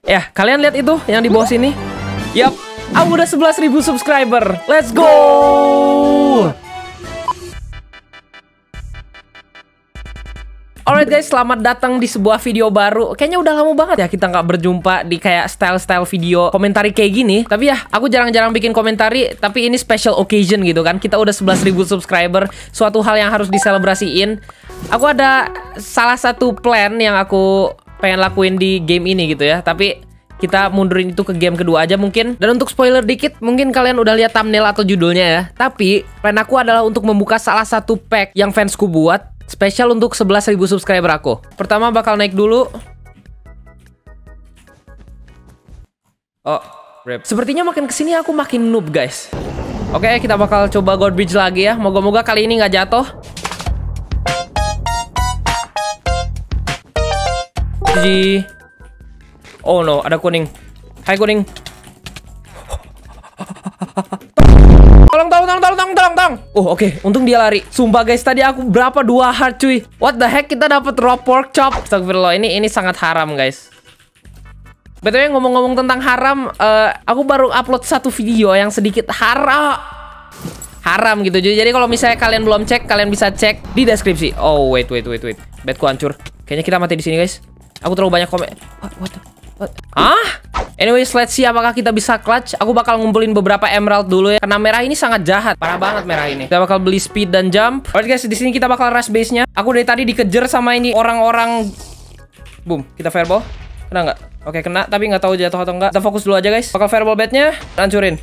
Ya, kalian lihat itu yang di bawah sini? Yap, aku udah 11.000 subscriber. Let's go! Alright guys, selamat datang di sebuah video baru. Kayaknya udah lama banget ya kita nggak berjumpa di kayak style-style video komentari kayak gini. Tapi ya, aku jarang-jarang bikin komentari. Tapi ini special occasion gitu kan. Kita udah 11.000 subscriber. Suatu hal yang harus diselebrasiin. Aku ada salah satu plan yang aku pengen lakuin di game ini gitu ya. Tapi kita mundurin itu ke game kedua aja mungkin. Dan untuk spoiler dikit, mungkin kalian udah lihat thumbnail atau judulnya ya. Tapi plan aku adalah untuk membuka salah satu pack yang fansku buat, spesial untuk 11.000 subscriber aku. Pertama bakal naik dulu. Oh, rip. Sepertinya makin kesini aku makin noob guys. Oke, kita bakal coba God Bridge lagi ya. Moga-moga kali ini nggak jatuh. GG. Oh no, ada kuning. Hai kuning. Tolong. Oke. Untung dia lari. Sumpah guys, tadi aku berapa 2 heart cuy. What the heck, kita dapat raw pork chop. Astagfirullah, ini sangat haram guys. BTW ngomong-ngomong tentang haram, aku baru upload satu video yang sedikit haram gitu. Jadi kalau misalnya kalian belum cek, kalian bisa cek di deskripsi. Oh, wait. Bedku hancur. Kayaknya kita mati di sini guys. Aku terlalu banyak komen. What? Anyways, let's see apakah kita bisa clutch. Aku bakal ngumpulin beberapa emerald dulu ya. Karena merah ini sangat jahat. Parah banget merah ini. Kita bakal beli speed dan jump. Alright guys, di sini kita bakal rush base-nya. Aku dari tadi dikejar sama ini orang-orang. Boom, kita fireball. Kena nggak? Oke, kena. Tapi nggak tahu jatuh atau nggak. Kita fokus dulu aja guys. Bakal fireball bed-nya. Hancurin.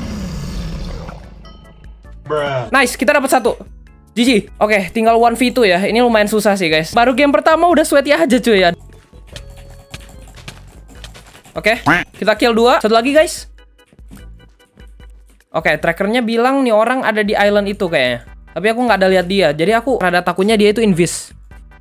Nice, kita dapat 1. GG. Oke, tinggal 1v2 ya. Ini lumayan susah sih guys. Baru game pertama udah sweaty aja cuy ya. Oke, kita kill 2. Satu lagi guys. Oke, trackernya bilang nih orang ada di island itu kayaknya. Tapi aku nggak ada lihat dia. Jadi aku rada takutnya dia itu invis.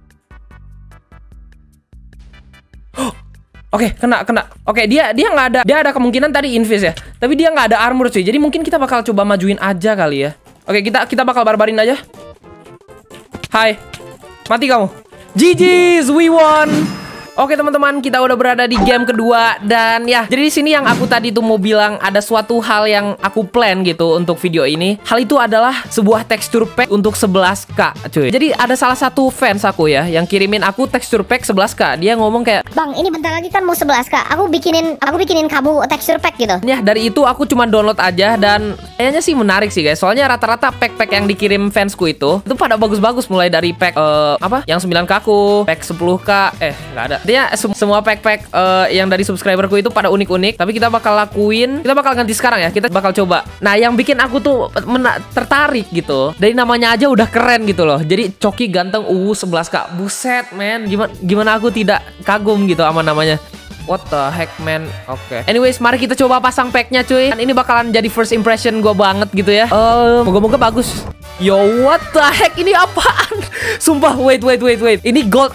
Oke, kena. Oke, dia nggak ada. Dia ada kemungkinan tadi invis ya. Tapi dia nggak ada armor cuy. Jadi mungkin kita bakal coba majuin aja kali ya. Oke, kita bakal barbarin aja. Hai, mati kamu. GG's, we won. Oke teman-teman, kita udah berada di game kedua. Dan ya, jadi di sini yang aku tadi tuh mau bilang, ada suatu hal yang aku plan gitu untuk video ini. Hal itu adalah sebuah texture pack untuk 11k cuy. Jadi ada salah satu fans aku ya yang kirimin aku texture pack 11k. Dia ngomong kayak, "Bang, ini bentar lagi kan mau 11k. Aku bikinin kamu texture pack gitu." Ya, dari itu aku cuma download aja. Dan kayaknya sih menarik sih guys. Soalnya rata-rata pack-pack yang dikirim fansku itu pada bagus-bagus. Mulai dari pack yang 9k aku, pack 10k, nggak ada. Dia semua pack-pack yang dari subscriberku itu pada unik-unik. Tapi kita bakal ganti sekarang ya. Kita bakal coba. Nah, yang bikin aku tuh tertarik gitu, dari namanya aja udah keren gitu loh. Jadi Coki ganteng 11k. Buset men, gimana aku tidak kagum gitu sama namanya. What the heck man. Oke. Anyways, mari kita coba pasang packnya cuy. Dan ini bakalan jadi first impression gue banget gitu ya. Moga-moga bagus. Yo, what the heck, ini apaan? Sumpah, wait. Ini gold.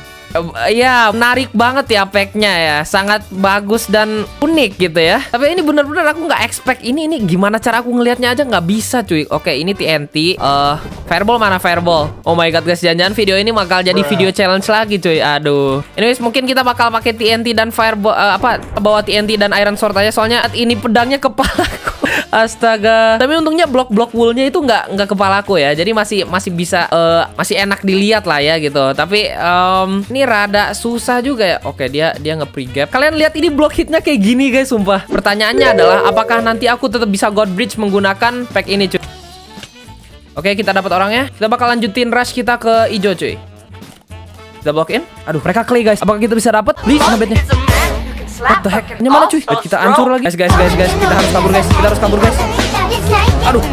Ya, menarik banget ya packnya ya. Sangat bagus dan unik gitu ya. Tapi ini bener-bener aku nggak expect. Ini gimana cara aku ngelihatnya aja nggak bisa cuy. Oke, ini TNT. Fireball mana fireball? Oh my god guys, jangan-jangan video ini bakal jadi video challenge lagi cuy. Aduh. Anyways, mungkin kita bakal pakai TNT dan fireball. Bawa TNT dan iron sword aja. Soalnya ini pedangnya kepalaku. Astaga. Tapi untungnya blok woolnya itu nggak kepalaku ya. Jadi masih bisa masih enak dilihat lah ya gitu. Tapi ini rada susah juga ya. Oke, dia nge-pre-gap. Kalian lihat ini block hitnya kayak gini guys, sumpah. Pertanyaannya adalah apakah nanti aku tetap bisa God Bridge menggunakan pack ini cuy. Oke, kita dapat orangnya. Kita bakal lanjutin rush kita ke hijau cuy. Kita block in. Aduh, mereka clay guys. Apakah kita bisa dapat? Please, bednya. What the heck? Ini mana cuy? Kita hancur lagi. Guys. Kita harus kabur guys. Aduh.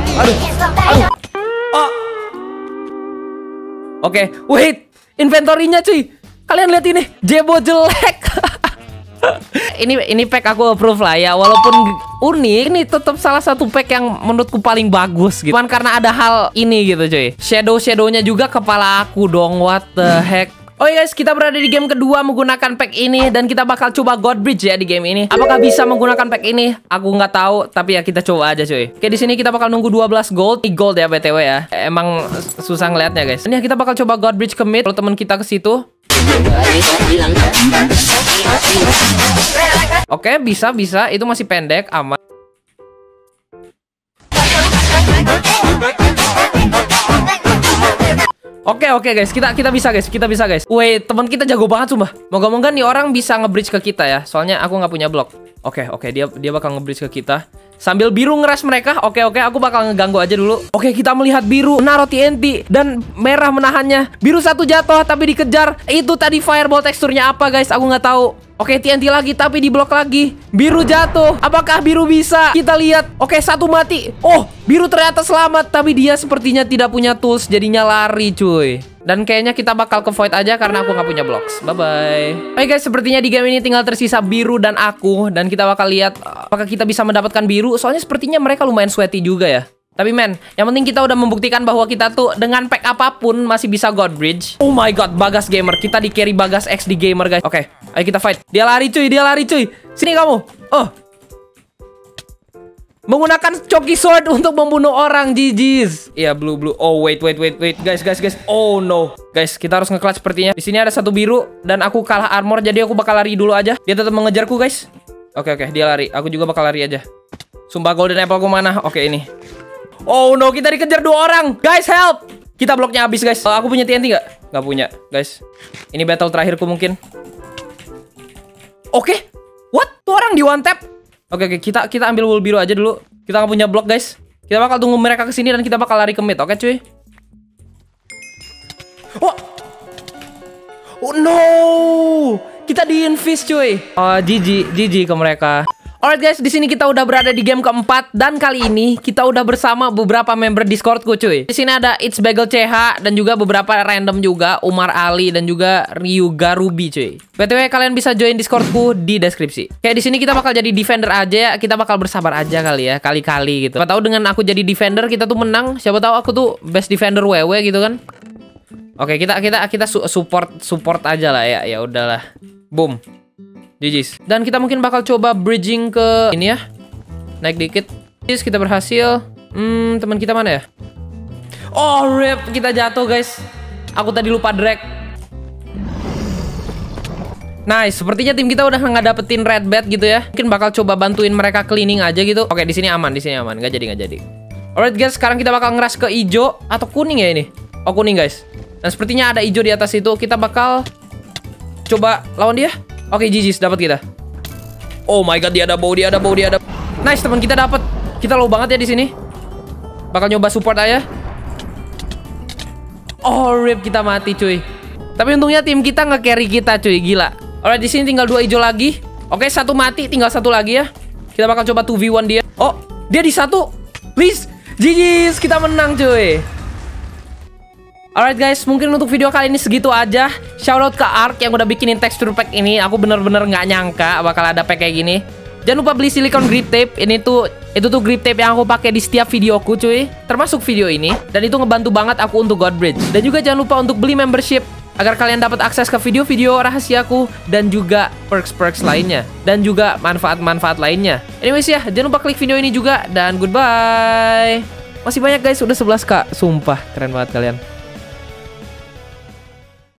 Oke, wait. Inventory-nya cuy. Kalian lihat ini, jebo jelek. Ini pack aku approve lah ya. Walaupun unik, ini tetap salah satu pack yang menurutku paling bagus gitu. Cuman karena ada hal ini gitu cuy. Shadow-nya juga kepala aku dong. What the heck. Oke guys, kita berada di game kedua menggunakan pack ini. Dan kita bakal coba God Bridge ya di game ini. Apakah bisa menggunakan pack ini? Aku nggak tahu, tapi ya kita coba aja cuy. Oke, di sini kita bakal nunggu 12 gold. Ini gold ya BTW ya. Emang susah ngeliatnya guys. Ini kita bakal coba God Bridge ke mid. Kalau teman kita ke situ. Oke, bisa. Itu masih pendek, aman. Oke guys, kita bisa guys. Wait, teman kita jago banget sumpah. Moga-moga nih orang bisa nge-bridge ke kita ya. Soalnya aku nggak punya blok. Oke, dia bakal nge-bridge ke kita. Sambil biru ngeras mereka. Oke, aku bakal ngeganggu aja dulu. Oke, kita melihat biru naruh TNT dan merah menahannya. Biru satu jatuh tapi dikejar. Itu tadi fireball teksturnya apa guys? Aku nggak tahu. Oke, TNT lagi tapi diblok lagi. Biru jatuh. Apakah biru bisa? Kita lihat. Oke, satu mati. Oh, biru ternyata selamat. Tapi dia sepertinya tidak punya tools. Jadinya lari cuy. Dan kayaknya kita bakal ke void aja karena aku nggak punya blocks. Bye-bye. Oke guys, sepertinya di game ini tinggal tersisa biru dan aku. Dan kita bakal lihat apakah kita bisa mendapatkan biru. Soalnya sepertinya mereka lumayan sweaty juga ya. Tapi men, yang penting kita udah membuktikan bahwa kita tuh dengan pack apapun masih bisa God Bridge. Oh my god, Bagas Gamer. Kita di carry Bagas X di Gamer guys. Oke, ayo kita fight. Dia lari cuy. Sini kamu. Oh. Menggunakan Choki Sword untuk membunuh orang, GG's. Iya, blue. Oh, wait. Guys. Oh no. Guys, kita harus nge-clutch sepertinya. Di sini ada satu biru dan aku kalah armor, jadi aku bakal lari dulu aja. Dia tetap mengejarku, guys. Oke, dia lari. Aku juga bakal lari aja. Sumpah golden apple ku mana? Oke, ini. Oh no, kita dikejar 2 orang. Guys, help. Kita bloknya habis, guys. Aku punya TNT nggak? Nggak punya, guys. Ini battle terakhirku mungkin. Oke. What? Tuh orang di one tap. Oke, kita ambil wool biru aja dulu. Kita nggak punya blok, guys. Kita bakal tunggu mereka kesini dan kita bakal lari ke mid. Oke, cuy. Oh no. Kita di-infuse, cuy. Oh, GG ke mereka. Alright guys, di sini kita udah berada di game keempat dan kali ini kita udah bersama beberapa member Discordku cuy. Di sini ada It's Bagel CH dan juga beberapa random juga, Umar Ali dan juga Ryuga Ruby cuy. BTW kalian bisa join Discordku di deskripsi. Kayak di sini kita bakal jadi defender aja ya, kita bakal bersabar aja kali ya, kali-kali gitu. Siapa tahu dengan aku jadi defender kita tuh menang, siapa tahu aku tuh best defender WW gitu kan. Oke, kita support aja lah ya. Ya udahlah. Boom. GG's. Dan kita mungkin bakal coba bridging ke ini ya. Naik dikit. GG's, kita berhasil. Teman kita mana ya? Oh, rip. Kita jatuh, guys. Aku tadi lupa drag. Nice. Sepertinya tim kita udah nggak dapetin red bed gitu ya. Mungkin bakal coba bantuin mereka cleaning aja gitu. Oke, di sini aman. Nggak jadi. Alright, guys. Sekarang kita bakal ngeras ke hijau atau kuning ya ini? Oh, kuning, guys. Dan sepertinya ada hijau di atas itu. Kita bakal coba lawan dia. Oke, GG's, dapat kita. Oh my god, dia ada bow. Nice, teman kita dapat. Kita low banget ya di sini. Bakal nyoba support aja. Oh, rip, kita mati, cuy. Tapi untungnya tim kita nge-carry kita, cuy. Gila. Alright, di sini tinggal 2 hijau lagi. Oke, 1 mati, tinggal 1 lagi ya. Kita bakal coba 2v1 dia. Oh, dia di 1. Please. GG's, kita menang, cuy. Alright guys, mungkin untuk video kali ini segitu aja. Shoutout ke Ark yang udah bikinin texture pack ini. Aku bener-bener nggak nyangka bakal ada pack kayak gini. Jangan lupa beli silicone grip tape. Itu tuh grip tape yang aku pakai di setiap videoku cuy. Termasuk video ini. Dan itu ngebantu banget aku untuk God Bridge. Dan juga jangan lupa untuk beli membership agar kalian dapat akses ke video-video rahasiaku dan juga perks-perks lainnya. Dan juga manfaat-manfaat lainnya. Anyways ya, jangan lupa klik video ini juga. Dan goodbye. Masih banyak guys, udah 11k. Sumpah, keren banget kalian.